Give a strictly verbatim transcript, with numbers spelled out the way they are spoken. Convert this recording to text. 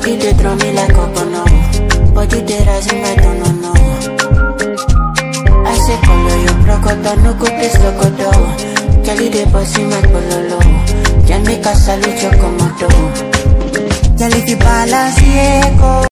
Body they throw me like cocono. Body they rise in my don't know. I say color your procoto, no go taste locoto. Kelly they bossy my pololo. Can make a salute your comodo. Kelly the balance, yeah.